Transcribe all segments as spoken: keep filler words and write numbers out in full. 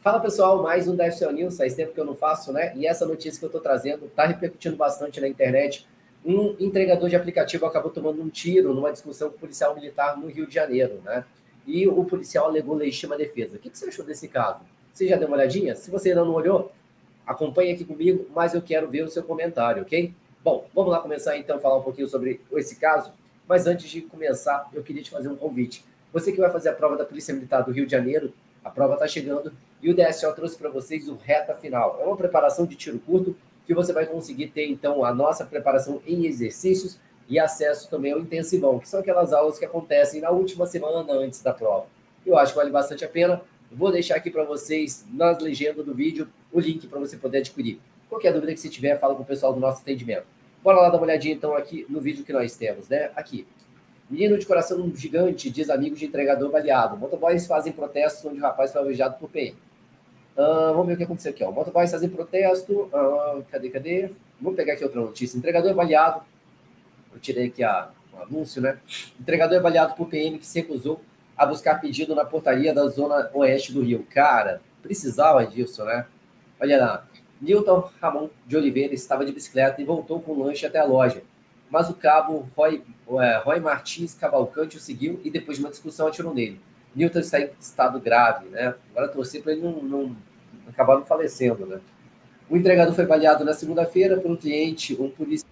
Fala pessoal, mais um D F C O News, faz tempo que eu não faço, né? E essa notícia que eu estou trazendo está repercutindo bastante na internet. Um entregador de aplicativo acabou tomando um tiro numa discussão com o policial militar no Rio de Janeiro, né? E o policial alegou legítima defesa. O que você achou desse caso? Você já deu uma olhadinha? Se você ainda não olhou, acompanhe aqui comigo, mas eu quero ver o seu comentário, ok? Bom, vamos lá começar então a falar um pouquinho sobre esse caso. Mas antes de começar, eu queria te fazer um convite. Você que vai fazer a prova da Polícia Militar do Rio de Janeiro, a prova está chegando e o D S O trouxe para vocês o Reta Final. É uma preparação de tiro curto que você vai conseguir ter, então, a nossa preparação em exercícios e acesso também ao intensivão, que são aquelas aulas que acontecem na última semana antes da prova. Eu acho que vale bastante a pena. Vou deixar aqui para vocês, na legenda do vídeo, o link para você poder adquirir. Qualquer dúvida que você tiver, fala com o pessoal do nosso atendimento. Bora lá dar uma olhadinha, então, aqui no vídeo que nós temos, né? Aqui. Menino de coração gigante diz amigos de entregador baleado. Motoboys fazem protestos onde o rapaz foi alvejado por P M. Uh, vamos ver o que aconteceu aqui. Ó. Motoboys fazem protesto. Uh, cadê, cadê? Vamos pegar aqui outra notícia. Entregador é baleado. Eu tirei aqui a, o anúncio, né? Entregador é baleado por P M que se recusou a buscar pedido na portaria da zona oeste do Rio. Cara, precisava disso, né? Olha lá. Newton Ramon de Oliveira estava de bicicleta e voltou com o lanche até a loja. Mas o cabo Roy, é, Roy Martins Cavalcante o seguiu e depois de uma discussão atirou nele. Newton está em estado grave, né? Agora torcer para ele não, não acabar não falecendo, né? O entregador foi baleado na segunda-feira por um cliente, um policial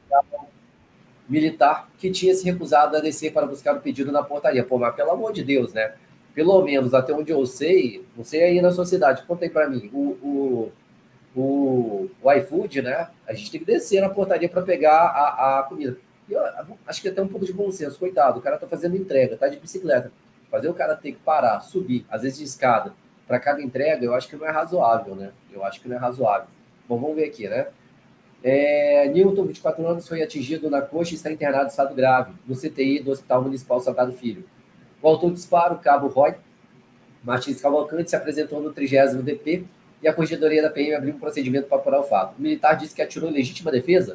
militar, que tinha se recusado a descer para buscar o pedido na portaria. Pô, mas pelo amor de Deus, né? Pelo menos, até onde eu sei, não sei aí na sociedade, conta aí para mim, o, o, o, o iFood, né? A gente tem que descer na portaria para pegar a, a comida. Eu acho que até um pouco de bom senso, coitado, o cara tá fazendo entrega, tá de bicicleta. Fazer o cara ter que parar, subir, às vezes de escada, para cada entrega, eu acho que não é razoável, né? Eu acho que não é razoável. Bom, vamos ver aqui, né? É, Newton, vinte e quatro anos, foi atingido na coxa e está internado em estado grave, no C T I do Hospital Municipal Salgado Filho. O autor do disparo, o cabo Roy Martins Cavalcante, se apresentou no trigésimo D P e a corregedoria da P M abriu um procedimento para apurar o fato. O militar disse que atirou em legítima defesa.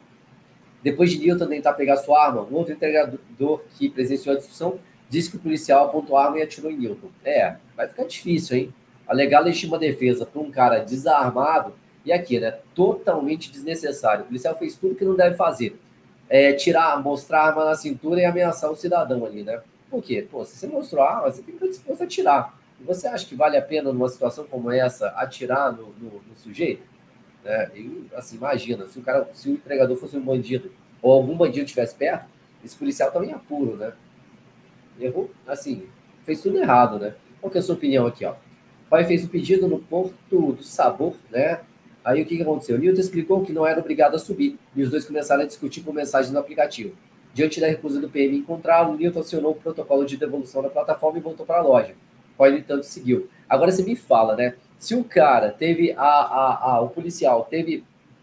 Depois de Newton tentar pegar sua arma, um outro entregador que presenciou a discussão disse que o policial apontou a arma e atirou em Newton. É, vai ficar difícil, hein? Alegar legítima defesa para um cara desarmado e aqui, né? Totalmente desnecessário. O policial fez tudo que não deve fazer. É, tirar, mostrar a arma na cintura e ameaçar o cidadão ali, né? Por quê? Pô, se você mostrou a arma, você tem que estar disposto a atirar. E você acha que vale a pena, numa situação como essa, atirar no, no, no sujeito? Né? E, assim, imagina, se o, cara, se o entregador fosse um bandido, ou algum bandido estivesse perto, esse policial também é puro, né? Errou, assim, fez tudo errado, né? Qual que é a sua opinião aqui, ó? O pai fez o pedido no Porto do Sabor, né? Aí o que, que aconteceu? O Newton explicou que não era obrigado a subir, e os dois começaram a discutir por mensagem no aplicativo. Diante da recusa do P M encontrá-lo, o Newton acionou o protocolo de devolução da plataforma e voltou para a loja. O Roy, no entanto, seguiu. Agora você me fala, né? Se o cara teve, a, a, a, o policial teve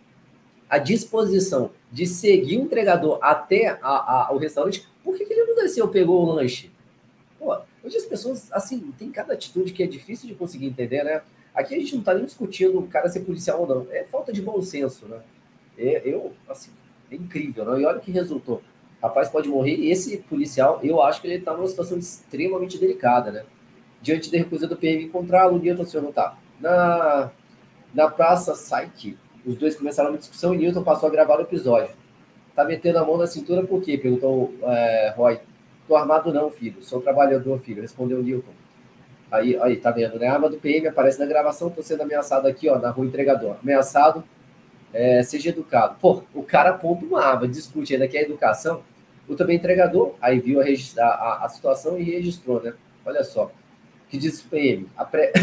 a disposição de seguir o entregador até a, a, o restaurante, por que, que ele não desceu, pegou o lanche? Pô, hoje as pessoas, assim, tem cada atitude que é difícil de conseguir entender, né? Aqui a gente não está nem discutindo o cara ser policial ou não. É falta de bom senso, né? É, eu, assim, é incrível, né? E olha o que resultou. O rapaz pode morrer e esse policial, eu acho que ele está numa situação extremamente delicada, né? Diante da recusa do P M encontrá-lo, o Newton acionou, tá? Na, na Praça Saiki, os dois começaram uma discussão e Newton passou a gravar o episódio. Tá metendo a mão na cintura por quê? Perguntou é, Roy. Tô armado não, filho. Sou trabalhador, filho. Respondeu Newton. Aí, aí, tá vendo, né? A arma do P M aparece na gravação. Tô sendo ameaçado aqui, ó, na rua entregador. Ameaçado, é, seja educado. Pô, o cara aponta uma arma, discute ainda que é educação. O também entregador, aí viu a, a, a, a situação e registrou, né? Olha só. O que diz o P M? A pré...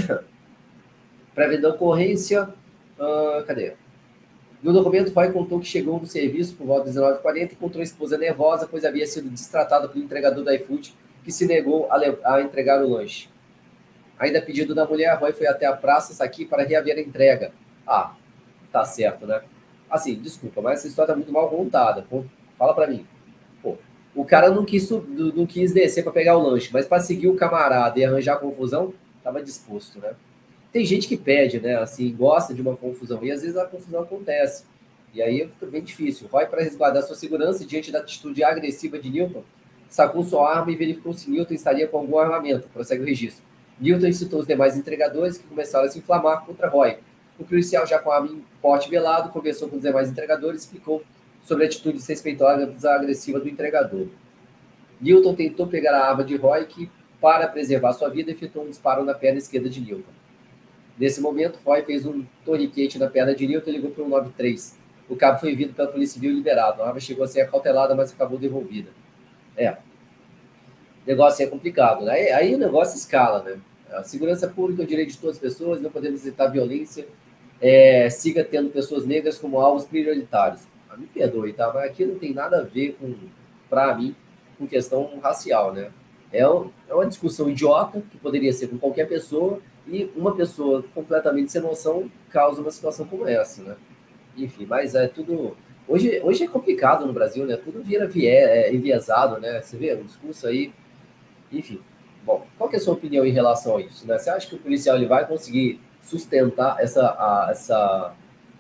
prévia da ocorrência... Uh, cadê? No documento, Roy contou que chegou no serviço por volta das dezenove e quarenta e encontrou a esposa nervosa, pois havia sido destratada pelo entregador da iFood, que se negou a, a entregar o lanche. Ainda a pedido da mulher, Roy foi até a Praça Saqui para reaver a entrega. Ah, tá certo, né? Assim, desculpa, mas essa história tá muito mal contada. Pô, fala para mim. Pô, o cara não quis, não quis descer para pegar o lanche, mas para seguir o camarada e arranjar confusão, estava disposto, né? Tem gente que pede, né? Assim, gosta de uma confusão. E às vezes a confusão acontece. E aí fica bem difícil. Roy, para resguardar sua segurança diante da atitude agressiva de Newton, sacou sua arma e verificou se Newton estaria com algum armamento. Prossegue o registro. Newton incitou os demais entregadores, que começaram a se inflamar contra Roy. O policial, já com a arma em porte velado, conversou com os demais entregadores e explicou sobre a atitude desrespeitosa e agressiva do entregador. Newton tentou pegar a arma de Roy, que, para preservar sua vida, efetuou um disparo na perna esquerda de Newton. Nesse momento, Roy fez um torniquete na perna de Newton e ligou para o nove três. O cabo foi vindo pela Polícia Civil e liberado. A arma chegou a ser acautelada, mas acabou devolvida. É, o negócio é complicado, né? Aí o negócio escala, né? A segurança pública é o direito de todas as pessoas, não podemos aceitar violência, é, siga tendo pessoas negras como alvos prioritários. Ah, me perdoe, tá? Mas aqui não tem nada a ver com, para mim, com questão racial, né? É, um, é uma discussão idiota, que poderia ser com qualquer pessoa, e uma pessoa completamente sem noção causa uma situação como essa, né? Enfim, mas é tudo... Hoje, hoje é complicado no Brasil, né? Tudo vira vie, é, enviesado, né? Você vê o discurso aí, enfim. Bom, qual que é a sua opinião em relação a isso, né? Você acha que o policial ele vai conseguir sustentar essa, a, essa,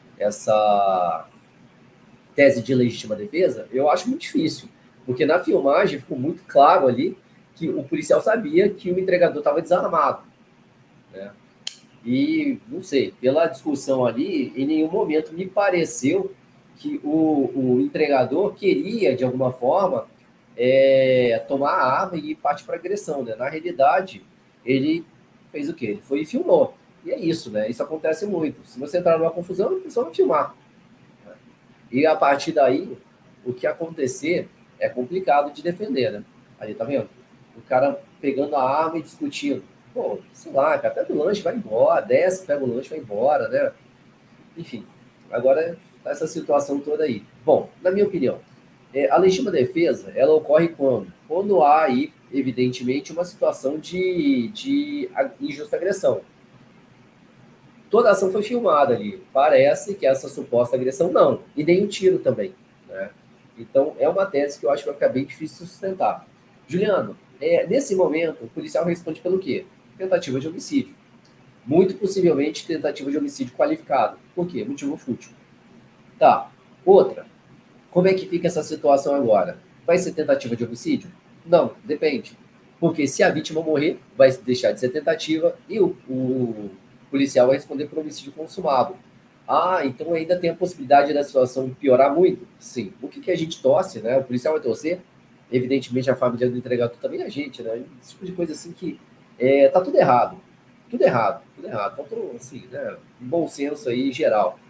essa tese de legítima defesa? Eu acho muito difícil, porque na filmagem ficou muito claro ali que o policial sabia que o entregador estava desarmado, né? E, não sei, pela discussão ali, em nenhum momento me pareceu que o, o entregador queria, de alguma forma, é, tomar a arma e partir para agressão, né? Na realidade, ele fez o quê? Ele foi e filmou. E é isso, né? Isso acontece muito. Se você entrar numa confusão, a pessoa vai filmar. E a partir daí, o que acontecer é complicado de defender, né? Ali, tá vendo? O cara pegando a arma e discutindo. Pô, sei lá, cara, pega o lanche, vai embora, desce, pega o lanche, vai embora, né? Enfim, agora tá essa situação toda aí. Bom, na minha opinião, é, a legítima defesa, ela ocorre quando? Quando há aí, evidentemente, uma situação de, de injusta agressão. Toda a ação foi filmada ali. Parece que essa suposta agressão não. E nem um tiro também, né? Então, é uma tese que eu acho que vai ficar bem difícil de sustentar. Juliano, é, nesse momento, o policial responde pelo quê? Tentativa de homicídio. Muito possivelmente tentativa de homicídio qualificado. Por quê? Motivo fútil. Tá. Outra. Como é que fica essa situação agora? Vai ser tentativa de homicídio? Não, depende. Porque se a vítima morrer, vai deixar de ser tentativa e o, o policial vai responder por homicídio consumado. Ah, então ainda tem a possibilidade da situação piorar muito? Sim. O que, que a gente torce, né? O policial vai torcer? Evidentemente, a família do entregador também a gente, né? Esse tipo de coisa assim que é, tá tudo errado. Tudo errado, tudo errado. Faltou, assim, né? Um bom senso aí geral,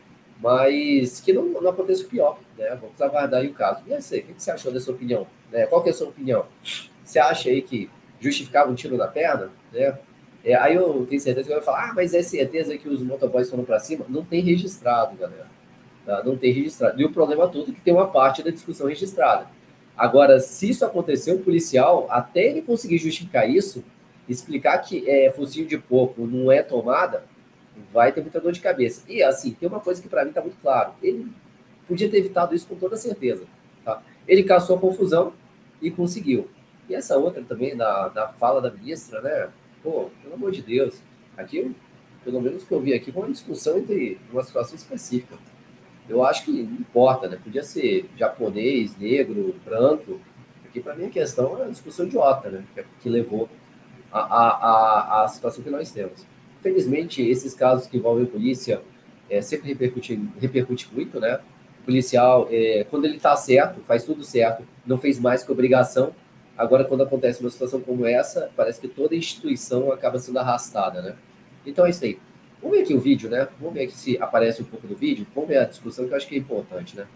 mas que não, não aconteça o pior, né? Vamos aguardar aí o caso. E aí, o que você achou dessa opinião? Né? Qual que é a sua opinião? Você acha aí que justificava um tiro na perna? Né? É, aí eu tenho certeza que vai falar, ah, mas é certeza que os motoboys foram para cima? Não tem registrado, galera. Tá? Não tem registrado. E o problema todo é que tem uma parte da discussão registrada. Agora, se isso aconteceu, o policial, até ele conseguir justificar isso, explicar que é, focinho de porco não é tomada, vai ter muita dor de cabeça. E, assim, tem uma coisa que para mim está muito claro. Ele podia ter evitado isso com toda certeza. Tá? Ele caçou a confusão e conseguiu. E essa outra também, da, da fala da ministra, né? Pô, pelo amor de Deus. Aqui, pelo menos o que eu vi aqui, foi uma discussão entre uma situação específica. Eu acho que não importa, né? Podia ser japonês, negro, branco. Aqui, para mim, a questão é uma discussão idiota, né? Que, que levou a, a, a, a situação que nós temos. Felizmente, esses casos que envolvem polícia é, sempre repercute, repercute muito, né? O policial, é, quando ele está certo, faz tudo certo, não fez mais que obrigação. Agora, quando acontece uma situação como essa, parece que toda instituição acaba sendo arrastada, né? Então é isso aí. Vamos ver aqui o vídeo, né? Vamos ver aqui se aparece um pouco do vídeo. Vamos ver a discussão, que eu acho que é importante, né?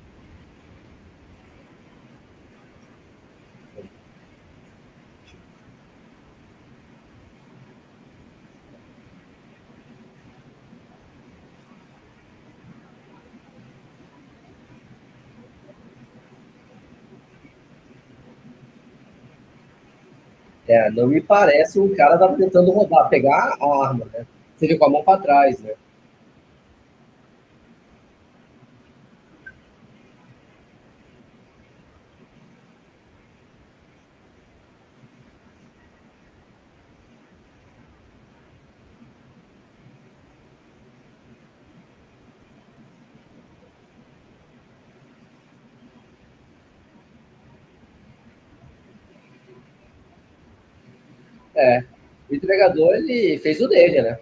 É, não me parece um cara tava tentando roubar, pegar a arma, né? Você vê com a mão para trás, né? É. O entregador, ele fez o dele, né?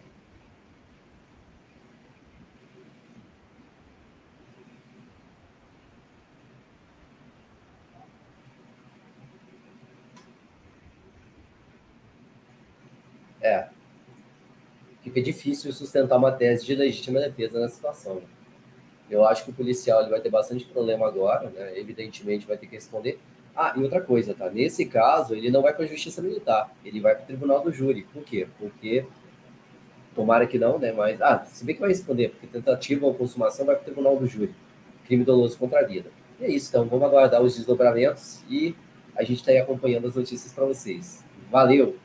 É, fica difícil sustentar uma tese de legítima defesa nessa situação. Né? Eu acho que o policial ele vai ter bastante problema agora, né? Evidentemente vai ter que responder. Ah, e outra coisa, tá? Nesse caso, ele não vai para a justiça militar, ele vai para o tribunal do júri. Por quê? Porque, tomara que não, né? Mas, ah, se bem que vai responder, porque tentativa ou consumação vai para o tribunal do júri. Crime doloso contra a vida. E é isso, então vamos aguardar os desdobramentos e a gente está aí acompanhando as notícias para vocês. Valeu!